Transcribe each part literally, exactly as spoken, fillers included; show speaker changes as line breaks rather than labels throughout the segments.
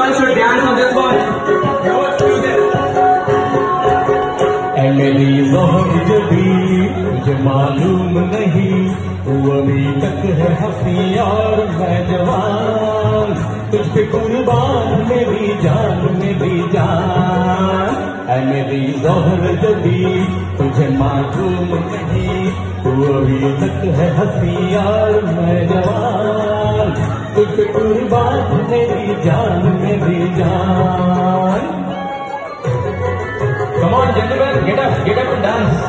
Everyone should dance on this one. Let's do this.
ऐ मेरी ज़ोहर जबी तुझे मालूम नहीं, तू अभी तक है हंसी और मैं जवान, तुझ पे कुर्बान मेरी जान मेरी जान। ऐ मेरी ज़ोहर जबी तुझे मालूम नहीं, तू अभी तक है हंसी और मैं जवान, तुझ पे कुर्बान मेरी जान मेरी जान।
Come on, gentlemen, get up, get up and dance.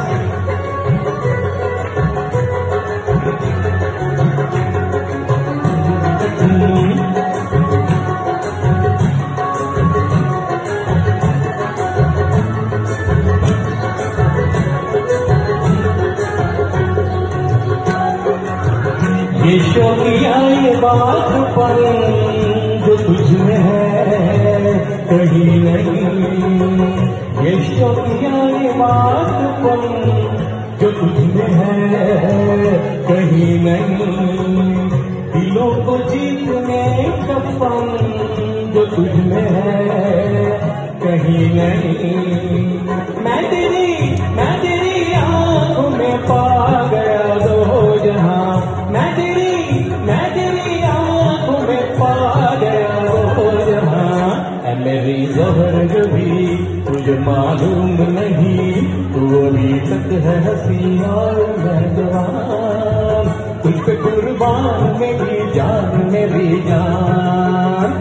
ये शौकिया ये बात पर जो तुझ में है कहीं नहीं, ये शौकिया ये बात पर जो तुझ में है कहीं नहीं, दिलों को जीतने का फन जो तुझ में है कहीं नहीं। मैं तेरी मैं तेरी आंखों में पा गया दो जहां, मैं तेरी मैं तेरी आंखों में पा गया दो जहां। ऐ मेरी ज़ोहर जबी तुझे मालूम नहीं, तू अभी तक है हंसी और मैं जवान, तुझ पे कुर्बान मेरी जान मेरी जान।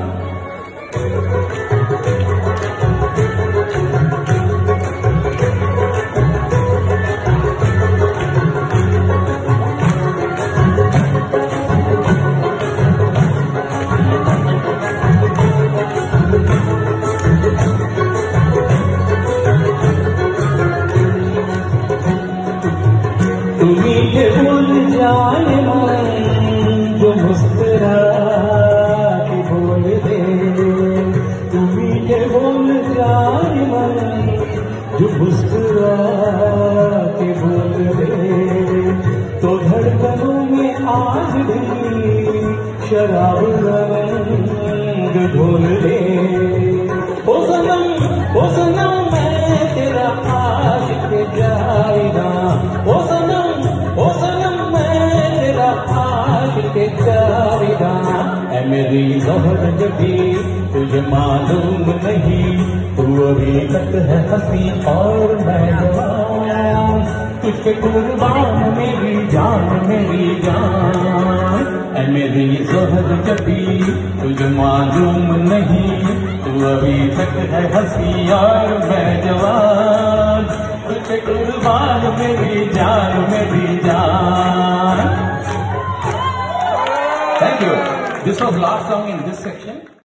तुम्हीं के भूल जाने मन जो मुस्कुरा के बोल दे, तुम्हीं के भूल जाने मन जो मुस्कुरा के बोल दे, तो धड़कनों में आज भी शराब रंग घोल दे। ओ सनम ओ सनम मैं तेरा आशिक जाएगा, ओ सनम ओ सनम मैं तेरा आशिक जाएगा। ऐ मेरी ज़ोहर जबी तुझे मालूम नहीं, तू अभी तक है हंसी और मैं जवान, तुझ पे कुर्बान मेरी जान मेरी जान। ऐ मेरी ज़ोहर जबी तुझे मालूम नहीं, तू अभी तक है हंसी और मैं जवान, तुझ पे कुर्बान मेरी जान मेरी जान।
Thank you. This was last song in this section.